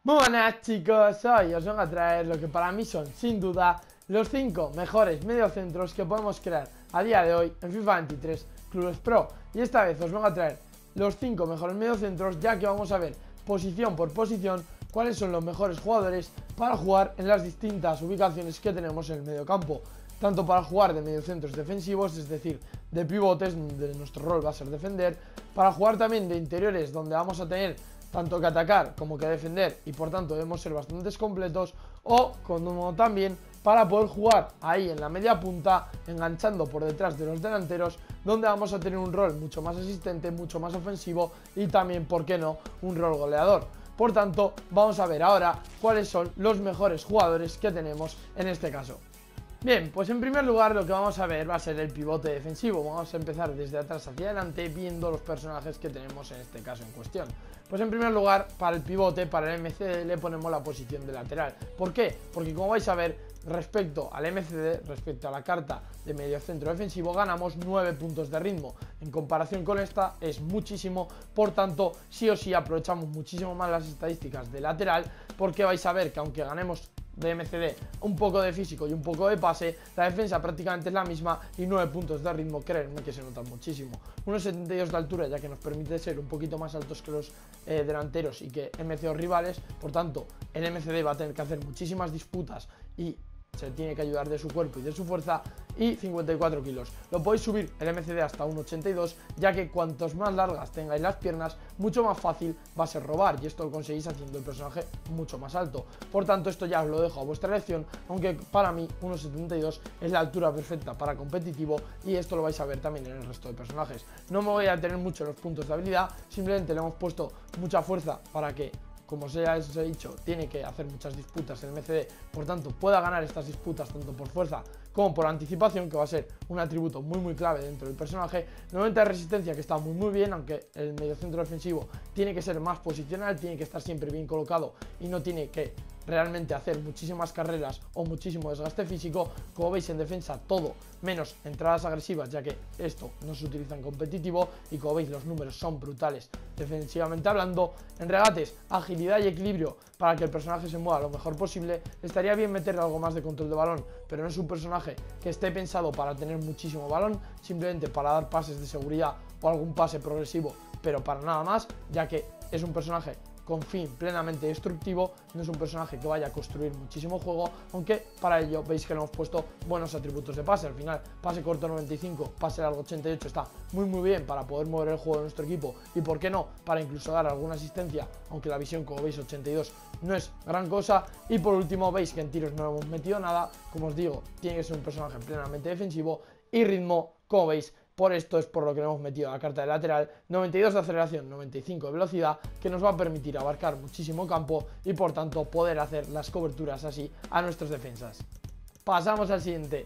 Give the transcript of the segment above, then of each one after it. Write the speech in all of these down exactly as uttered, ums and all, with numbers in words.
Muy buenas chicos, hoy os vengo a traer lo que para mí son, sin duda, los cinco mejores mediocentros que podemos crear a día de hoy en FIFA veintitrés Clubes Pro. Y esta vez os vengo a traer los cinco mejores mediocentros, ya que vamos a ver posición por posición cuáles son los mejores jugadores para jugar en las distintas ubicaciones que tenemos en el mediocampo. Tanto para jugar de mediocentros defensivos, es decir, de pivotes, donde nuestro rol va a ser defender, para jugar también de interiores, donde vamos a tener tanto que atacar como que defender y por tanto debemos ser bastantes completos, o como también para poder jugar ahí en la media punta, enganchando por detrás de los delanteros, donde vamos a tener un rol mucho más asistente, mucho más ofensivo y también, ¿por qué no?, un rol goleador. Por tanto, vamos a ver ahora cuáles son los mejores jugadores que tenemos en este caso. Bien, pues en primer lugar lo que vamos a ver va a ser el pivote defensivo. Vamos a empezar desde atrás hacia adelante viendo los personajes que tenemos en este caso en cuestión. Pues en primer lugar, para el pivote, para el M C D, le ponemos la posición de lateral. ¿Por qué? Porque como vais a ver, respecto al M C D, respecto a la carta de mediocentro defensivo, ganamos nueve puntos de ritmo. En comparación con esta es muchísimo, por tanto, sí o sí aprovechamos muchísimo más las estadísticas de lateral, porque vais a ver que aunque ganemos de M C D un poco de físico y un poco de pase, la defensa prácticamente es la misma y nueve puntos de ritmo, créanme que se notan muchísimo. uno setenta y dos de altura, ya que nos permite ser un poquito más altos que los eh, delanteros y que M C O rivales, por tanto el M C D va a tener que hacer muchísimas disputas y se tiene que ayudar de su cuerpo y de su fuerza. Y cincuenta y cuatro kilos. Lo podéis subir el M C D hasta uno ochenta y dos, ya que cuantos más largas tengáis las piernas, mucho más fácil va a ser robar, y esto lo conseguís haciendo el personaje mucho más alto. Por tanto, esto ya os lo dejo a vuestra elección, aunque para mí uno setenta y dos es la altura perfecta para competitivo, y esto lo vais a ver también en el resto de personajes. No me voy a tener mucho en los puntos de habilidad, simplemente le hemos puesto mucha fuerza para que, como ya os he dicho, tiene que hacer muchas disputas en el M C D, por tanto pueda ganar estas disputas tanto por fuerza como por anticipación, que va a ser un atributo muy muy clave dentro del personaje. noventa de resistencia, que está muy muy bien, aunque el mediocentro defensivo tiene que ser más posicional, tiene que estar siempre bien colocado y no tiene que realmente hacer muchísimas carreras o muchísimo desgaste físico. Como veis, en defensa todo menos entradas agresivas, ya que esto no se utiliza en competitivo, y como veis los números son brutales defensivamente hablando. En regates, agilidad y equilibrio para que el personaje se mueva lo mejor posible. Estaría bien meterle algo más de control de balón, pero no es un personaje que esté pensado para tener muchísimo balón, simplemente para dar pases de seguridad o algún pase progresivo, pero para nada más, ya que es un personaje con fin plenamente destructivo, no es un personaje que vaya a construir muchísimo juego, aunque para ello veis que le hemos puesto buenos atributos de pase. Al final, pase corto noventa y cinco, pase largo ochenta y ocho, está muy muy bien para poder mover el juego de nuestro equipo, y por qué no, para incluso dar alguna asistencia, aunque la visión, como veis, ochenta y dos no es gran cosa. Y por último, veis que en tiros no hemos metido nada. Como os digo, tiene que ser un personaje plenamente defensivo, y ritmo, como veis, por esto es por lo que le hemos metido a la carta de lateral. noventa y dos de aceleración, noventa y cinco de velocidad, que nos va a permitir abarcar muchísimo campo y por tanto poder hacer las coberturas así a nuestras defensas. Pasamos al siguiente.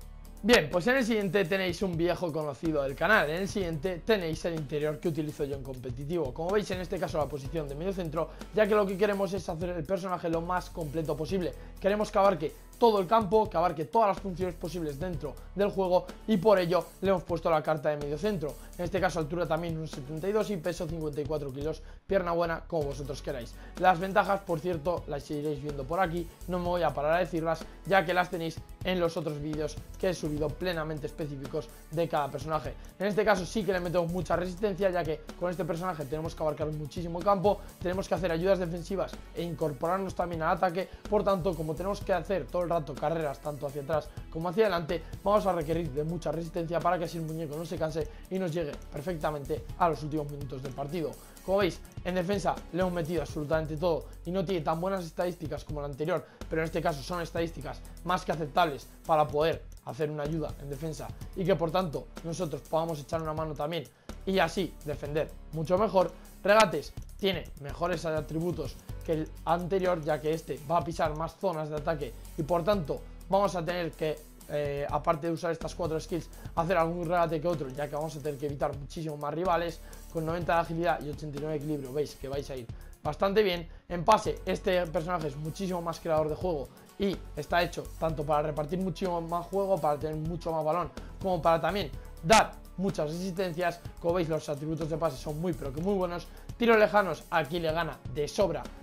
Bien, pues en el siguiente tenéis un viejo conocido del canal. En el siguiente tenéis el interior que utilizo yo en competitivo. Como veis, en este caso la posición de medio centro, ya que lo que queremos es hacer el personaje lo más completo posible. Queremos que abarque todo el campo, que abarque todas las funciones posibles dentro del juego, y por ello le hemos puesto la carta de medio centro. En este caso altura también uno setenta y dos y peso cincuenta y cuatro kilos, pierna buena, como vosotros queráis. Las ventajas, por cierto, las iréis viendo por aquí, no me voy a parar a decirlas, ya que las tenéis en los otros vídeos que he subido plenamente específicos de cada personaje. En este caso sí que le metemos mucha resistencia, ya que con este personaje tenemos que abarcar muchísimo campo, tenemos que hacer ayudas defensivas e incorporarnos también al ataque. Por tanto, como tenemos que hacer todo el rato carreras tanto hacia atrás como hacia adelante, vamos a requerir de mucha resistencia para que así el muñeco no se canse y nos llegue perfectamente a los últimos minutos del partido. Como veis, en defensa le hemos metido absolutamente todo y no tiene tan buenas estadísticas como la anterior, pero en este caso son estadísticas más que aceptables para poder hacer una ayuda en defensa y que por tanto nosotros podamos echar una mano también y así defender mucho mejor. Regates, tiene mejores atributos que el anterior, ya que este va a pisar más zonas de ataque y por tanto vamos a tener que, eh, aparte de usar estas cuatro skills, hacer algún regate que otro, ya que vamos a tener que evitar muchísimo más rivales. Con noventa de agilidad y ochenta y nueve de equilibrio, veis que vais a ir bastante bien. En pase, este personaje es muchísimo más creador de juego y está hecho tanto para repartir muchísimo más juego, para tener mucho más balón, como para también dar muchas resistencias. Como veis, los atributos de pase son muy pero que muy buenos. Tiros lejanos, aquí le gana de sobra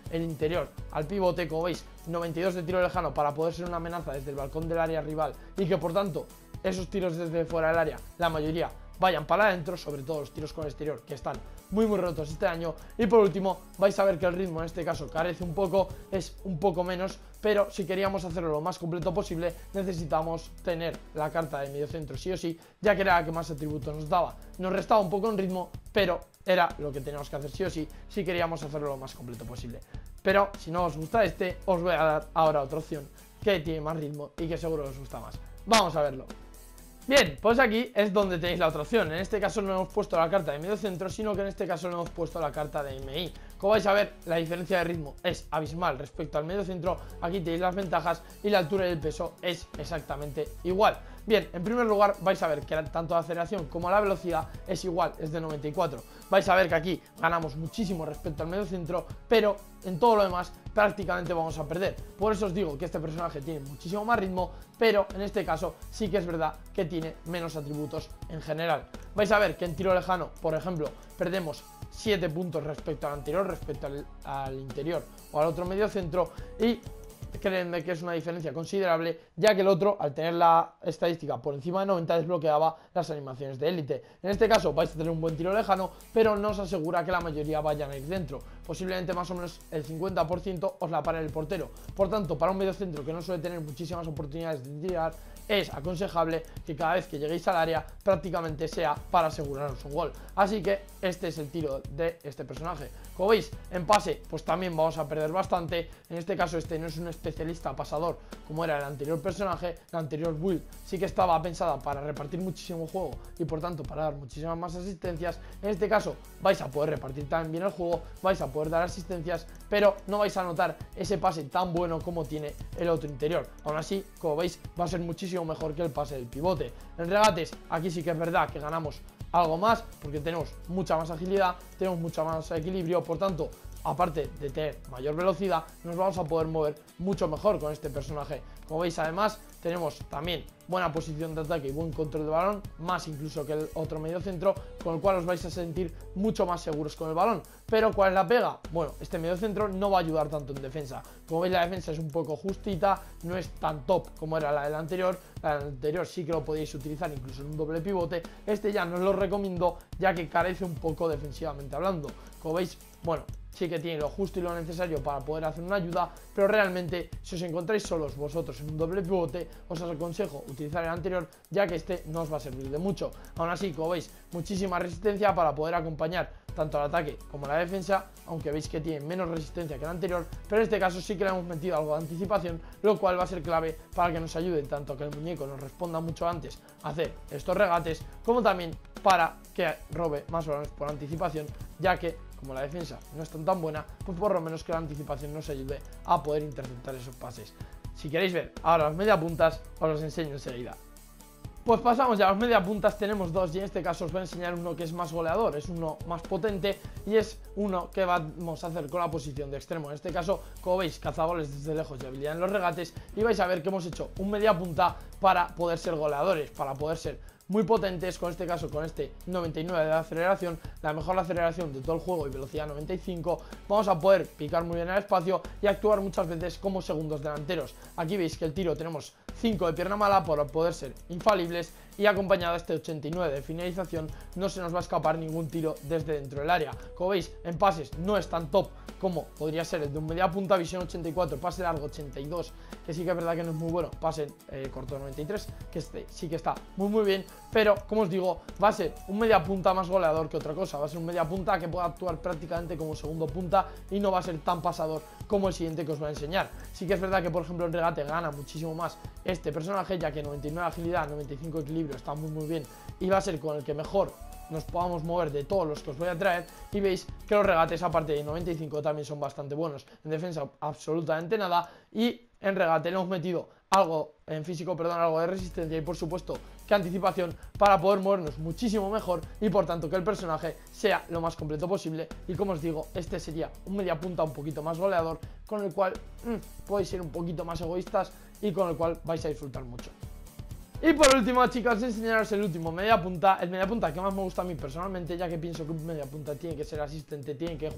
el interior al pivote, como veis, noventa y dos de tiro lejano para poder ser una amenaza desde el balcón del área rival y que por tanto esos tiros desde fuera del área, la mayoría vayan para adentro, sobre todo los tiros con el exterior que están muy muy rotos este año. Y por último vais a ver que el ritmo en este caso carece un poco, es un poco menos, pero si queríamos hacerlo lo más completo posible necesitamos tener la carta de medio centro sí o sí, ya que era la que más atributos nos daba. Nos restaba un poco en ritmo, pero era lo que teníamos que hacer sí o sí si queríamos hacerlo lo más completo posible. Pero si no os gusta este, os voy a dar ahora otra opción que tiene más ritmo y que seguro os gusta más. Vamos a verlo. Bien, pues aquí es donde tenéis la otra opción. En este caso no hemos puesto la carta de medio centro, sino que en este caso no hemos puesto la carta de M I. Como vais a ver, la diferencia de ritmo es abismal respecto al medio centro. Aquí tenéis las ventajas y la altura y el peso es exactamente igual. Bien, en primer lugar vais a ver que tanto la aceleración como la velocidad es igual, es de noventa y cuatro. Vais a ver que aquí ganamos muchísimo respecto al medio centro, pero en todo lo demás prácticamente vamos a perder. Por eso os digo que este personaje tiene muchísimo más ritmo, pero en este caso sí que es verdad que tiene menos atributos en general. Vais a ver que en tiro lejano, por ejemplo, perdemos siete puntos respecto al anterior, respecto al, al interior o al otro medio centro, y créanme que es una diferencia considerable, ya que el otro, al tener la estadística por encima de noventa, desbloqueaba las animaciones de élite. En este caso vais a tener un buen tiro lejano, pero no os asegura que la mayoría vayan a ir dentro. Posiblemente más o menos el cincuenta por ciento os la pare el portero. Por tanto, para un medio centro que no suele tener muchísimas oportunidades de tirar, es aconsejable que cada vez que lleguéis al área prácticamente sea para aseguraros un gol. Así que este es el tiro de este personaje. Como veis, en pase pues también vamos a perder bastante. En este caso este no es un especialista pasador como era el anterior personaje. La anterior build sí que estaba pensada para repartir muchísimo juego y por tanto para dar muchísimas más asistencias. En este caso vais a poder repartir también bien el juego, vais a poder dar asistencias, pero no vais a notar ese pase tan bueno como tiene el otro interior. Aún así, como veis, va a ser muchísimo mejor que el pase del pivote. En regates, aquí sí que es verdad que ganamos algo más porque tenemos mucha más agilidad, tenemos mucha más equilibrio, por tanto, aparte de tener mayor velocidad, nos vamos a poder mover mucho mejor con este personaje. Como veis, además, tenemos también buena posición de ataque y buen control de balón, más incluso que el otro medio centro, con el cual os vais a sentir mucho más seguros con el balón. Pero ¿cuál es la pega? Bueno, este medio centro no va a ayudar tanto en defensa. Como veis, la defensa es un poco justita, no es tan top como era la del anterior. La del anterior sí que lo podéis utilizar incluso en un doble pivote. Este ya no os lo recomiendo, ya que carece un poco defensivamente hablando. Como veis, bueno, sí que tiene lo justo y lo necesario para poder hacer una ayuda, pero realmente si os encontráis solos vosotros en un doble pivote, os aconsejo utilizar el anterior, ya que este no os va a servir de mucho. Aún así, como veis, muchísima resistencia para poder acompañar tanto al ataque como a la defensa, aunque veis que tiene menos resistencia que el anterior, pero en este caso sí que le hemos metido algo de anticipación, lo cual va a ser clave para que nos ayude tanto que el muñeco nos responda mucho antes a hacer estos regates, como también para que robe más balones por anticipación, ya que como la defensa no es tan tan buena, pues por lo menos que la anticipación nos ayude a poder interceptar esos pases. Si queréis ver ahora las media puntas, os los enseño enseguida. Pues pasamos ya a las media puntas, tenemos dos y en este caso os voy a enseñar uno que es más goleador, es uno más potente y es uno que vamos a hacer con la posición de extremo. En este caso, como veis, cazagoles desde lejos y habilidad en los regates, y vais a ver que hemos hecho un media punta para poder ser goleadores, para poder ser muy potentes, con este caso con este noventa y nueve de aceleración, la mejor aceleración de todo el juego y velocidad noventa y cinco, vamos a poder picar muy bien al espacio y actuar muchas veces como segundos delanteros. Aquí veis que el tiro tenemos cinco de pierna mala para poder ser infalibles y acompañado de este ochenta y nueve de finalización no se nos va a escapar ningún tiro desde dentro del área. Como veis, en pases no es tan top como podría ser el de un media punta, visión ochenta y cuatro, pase largo ochenta y dos, que sí que es verdad que no es muy bueno, pase eh, corto noventa y tres, que este sí que está muy muy bien, pero como os digo, va a ser un media punta más goleador que otra cosa, va a ser un media punta que pueda actuar prácticamente como segundo punta y no va a ser tan pasador como el siguiente que os voy a enseñar. Sí que es verdad que por ejemplo en regate gana muchísimo más este personaje, ya que noventa y nueve agilidad, noventa y cinco equilibrio, está muy muy bien y va a ser con el que mejor nos podamos mover de todos los que os voy a traer. Y veis que los regates aparte de noventa y cinco también son bastante buenos, en defensa absolutamente nada, y en regate le hemos metido algo, en físico, perdón, algo de resistencia y por supuesto que anticipación para poder movernos muchísimo mejor y por tanto que el personaje sea lo más completo posible. Y como os digo, este sería un media punta un poquito más goleador, con el cual mmm, podéis ser un poquito más egoístas y con el cual vais a disfrutar mucho. Y por último, chicos, enseñaros el último media punta, el media punta que más me gusta a mí personalmente, ya que pienso que un media punta tiene que ser asistente, tiene que jugar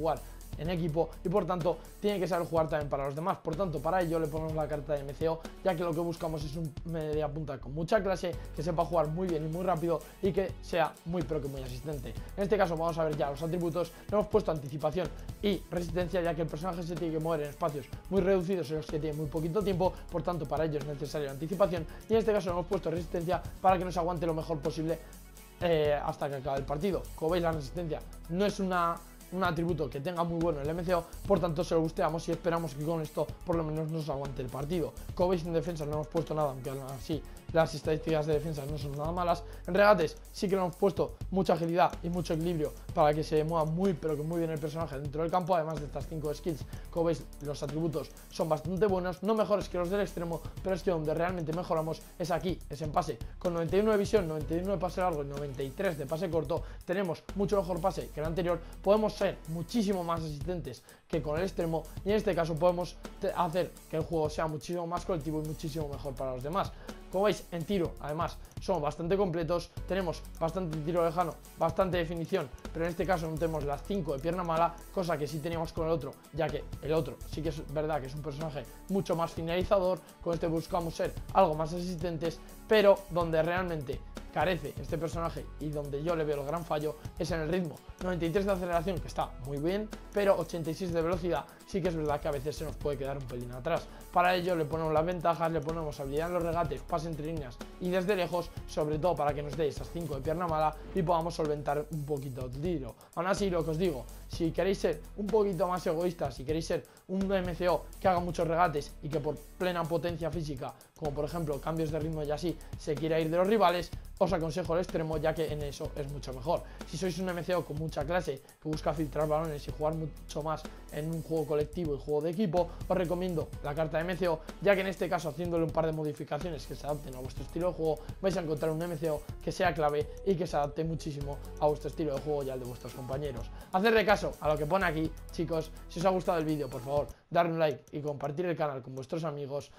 en equipo y por tanto tiene que saber jugar también para los demás. Por tanto, para ello le ponemos la carta de M C O, ya que lo que buscamos es un media punta con mucha clase, que sepa jugar muy bien y muy rápido y que sea muy pero que muy asistente. En este caso vamos a ver ya los atributos. Le hemos puesto anticipación y resistencia, ya que el personaje se tiene que mover en espacios muy reducidos en los que tiene muy poquito tiempo, por tanto para ello es necesaria la anticipación, y en este caso le hemos puesto resistencia para que nos aguante lo mejor posible eh, hasta que acabe el partido. Como veis, la resistencia no es una un atributo que tenga muy bueno el M C O, por tanto se lo busteamos y esperamos que con esto por lo menos nos aguante el partido. Como veis, en defensa no hemos puesto nada, aunque así las estadísticas de defensa no son nada malas. En regates sí que le hemos puesto mucha agilidad y mucho equilibrio para que se mueva muy pero que muy bien el personaje dentro del campo, además de estas cinco skills. Como veis, los atributos son bastante buenos, no mejores que los del extremo, pero es que donde realmente mejoramos es aquí, es en pase. Con noventa y uno de visión, noventa y uno de pase largo y noventa y tres de pase corto, tenemos mucho mejor pase que el anterior. Podemos ser muchísimo más asistentes que con el extremo, y en este caso podemos hacer que el juego sea muchísimo más colectivo y muchísimo mejor para los demás. Como veis, en tiro además somos bastante completos, tenemos bastante tiro lejano, bastante definición, pero en este caso no tenemos las cinco de pierna mala, cosa que sí teníamos con el otro, ya que el otro sí que es verdad que es un personaje mucho más finalizador. Con este buscamos ser algo más asistentes, pero donde realmente carece este personaje y donde yo le veo el gran fallo es en el ritmo. noventa y tres de aceleración, que está muy bien, pero ochenta y seis de velocidad sí que es verdad que a veces se nos puede quedar un pelín atrás. Para ello le ponemos las ventajas, le ponemos habilidad en los regates, pase entre líneas y desde lejos, sobre todo para que nos dé esas cinco de pierna mala y podamos solventar un poquito el tiro. Aún así, lo que os digo, si queréis ser un poquito más egoístas, si queréis ser un M C O que haga muchos regates y que por plena potencia física, como por ejemplo cambios de ritmo y así, se quiera ir de los rivales, os aconsejo el extremo, ya que en eso es mucho mejor. Si sois un M C O con mucha clase, que busca filtrar balones y jugar mucho más en un juego colectivo y juego de equipo, os recomiendo la carta de M C O, ya que en este caso, haciéndole un par de modificaciones que se adapten a vuestro estilo de juego, vais a encontrar un M C O que sea clave y que se adapte muchísimo a vuestro estilo de juego y al de vuestros compañeros. Hacedle caso a lo que pone aquí, chicos. Si os ha gustado el vídeo, por favor, darle un like y compartir el canal con vuestros amigos.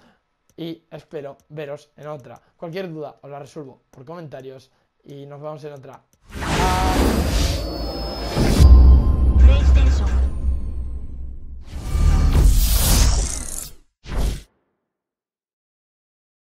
Y espero veros en otra. Cualquier duda os la resuelvo por comentarios y nos vemos en otra. Adiós.